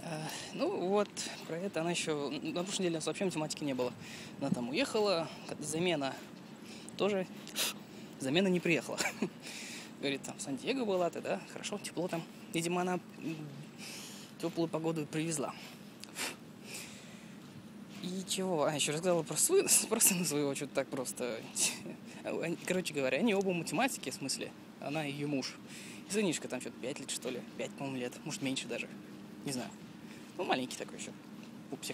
Ну вот, про это она еще... На прошлой неделе у нас вообще математики не было. Она там уехала, замена тоже... Замена не приехала. Говорит, там, Сан-Диего была, ты, да? Хорошо, тепло там. Видимо, она теплую погоду привезла. И чего? Еще рассказала про сына своего, что-то так просто. Короче говоря, они оба математики, в смысле. Она и ее муж. И сынишка там что-то 5 лет, что ли. 5, по-моему, лет. Может, меньше даже. Не знаю. Ну, маленький такой еще. Пупсик.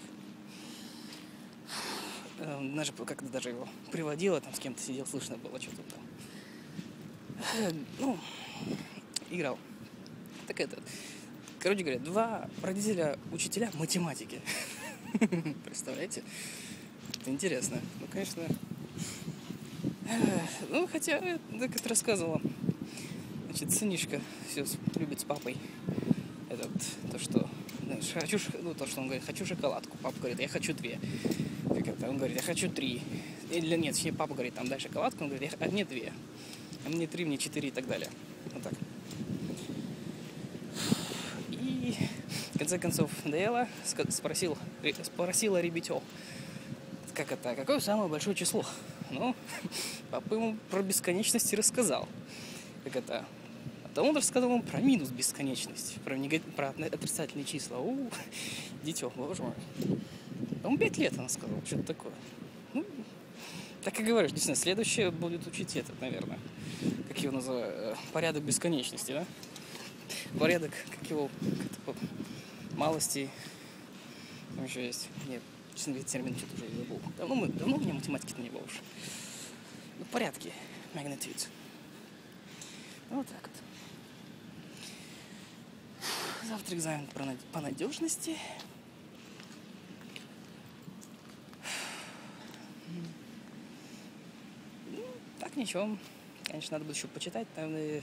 Даже как-то даже его приводила, там с кем-то сидел, слышно было что-то там. Ну, играл. Так это... Короче говоря, два родителя учителя математики. Представляете? Это интересно. Ну, конечно... Ну, хотя, так это рассказывала. Значит, сынишка все любит с папой. Это вот то, что... Хочу, ну, то, что он говорит, хочу шоколадку. Папа говорит, я хочу 2. Как это? Он говорит, я хочу 3. Или нет, точнее, папа говорит, там, дай шоколадку. Он говорит, а мне 2. А мне 3, мне 4 и так далее. Вот так. И в конце концов надоело, спросила ребятё, как это, какое самое большое число? Ну, папа ему про бесконечность рассказал. Как это? А то он рассказал ему про минус бесконечность, про отрицательные числа. Дитё, боже мой. По-моему, 5 лет она сказала, что-то такое. Ну, так и говоришь, действительно, следующее будет учить этот, наверное. Как его называют? Порядок бесконечности, да? Порядок, как его, малостей. Там еще есть. Нет, честно говоря, термин что-то уже забыл. Давно у меня математики-то не было уж. Ну, порядки. Magnitudes. Ну, вот так вот. Завтра экзамен по надежности. Так, ничего. Конечно, надо будет еще почитать. Наверное,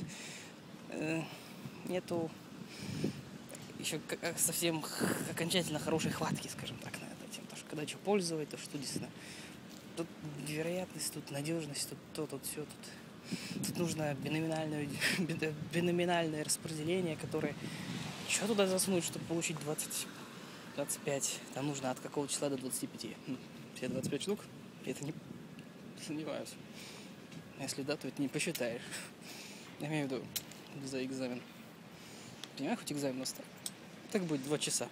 нету еще совсем окончательно хорошей хватки, скажем так, на это. Потому что когда что пользовать, то что действительно. Тут вероятность, тут надежность, тут то, тут все. Тут нужно биноминальное распределение, которое... Что туда засунуть, чтобы получить 25? Там нужно от какого числа до 25. Все 25 штук? Это не сомневаюсь. Если да, то это не посчитаешь. Я имею в виду за экзамен. Понимаешь, хоть экзамен оставь. Так будет 2 часа.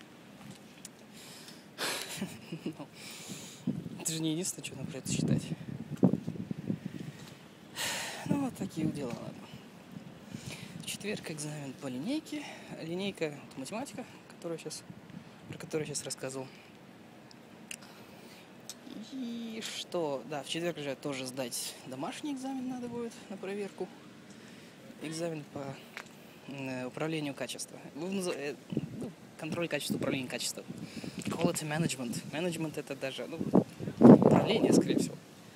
Это же не единственное, что надо про это считать. Ну, вот такие дела, ладно. В четверг экзамен по линейке. Линейка — это математика, про которую я сейчас рассказывал. И что? Да, в четверг же тоже сдать домашний экзамен надо будет на проверку. Экзамен по управлению качеством. Контроль качества, управление качеством. Quality management. Management — это даже управление, скорее всего.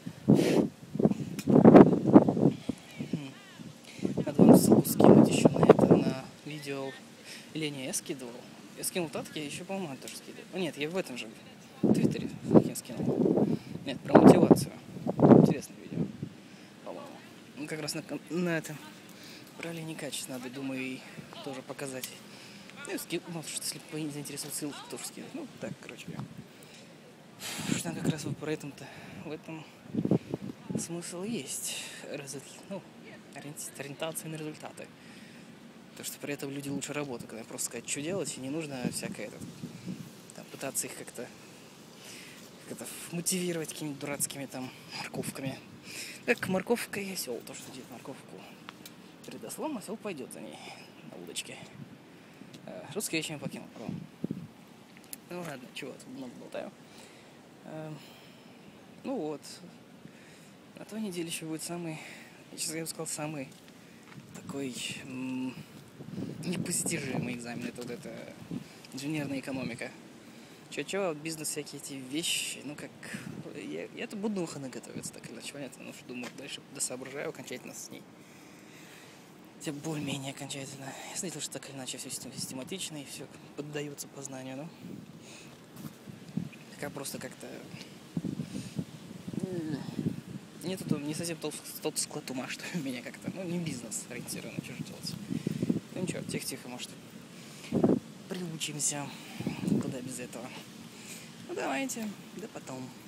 Надо вам ссылку скинуть еще на это, на видео. Или не, я скидывал. Я скинул татки, я еще, по-моему, тоже скидывал. Нет, я в этом же в Твиттере я скинул. Нет, про мотивацию. Интересное видео, по-моему. Ну, как раз на этом управлении качества надо, думаю, и тоже показать. Ну, скинул, что если заинтересовал, ссылку тоже скинуть. Ну, так, короче говоря. Что там как раз вот про этом-то, в этом смысл есть. Ориентация на результаты. Потому что при этом люди лучше работают, когда просто сказать, что делать, и не нужно всякое там, пытаться их как-то мотивировать какими-то дурацкими там морковками. Как морковка и осел, то, что делает морковку перед ослом, осел пойдет за ней на удочке. Русский я еще не покинул, правда. Ну ладно, чего, тут много болтаю. Ну вот. На той неделе еще будет самый, я бы сказал, самый такой непостижимый экзамен. Это вот эта инженерная экономика. Чё, бизнес, всякие эти вещи, как... Я-то буду на готовиться, так или иначе, понятно, что думаю, дальше досоображаю окончательно с ней. Хотя более-менее окончательно. Я смотрел, что так или иначе все систематично и все поддается познанию, но... Пока просто как-то... Нету не совсем тот склад ума, что у меня как-то, не бизнес ориентированно, что же делать. Ну ничего, тихо-тихо, может, приучится. поучимся. Куда без этого. Ну давайте, да потом.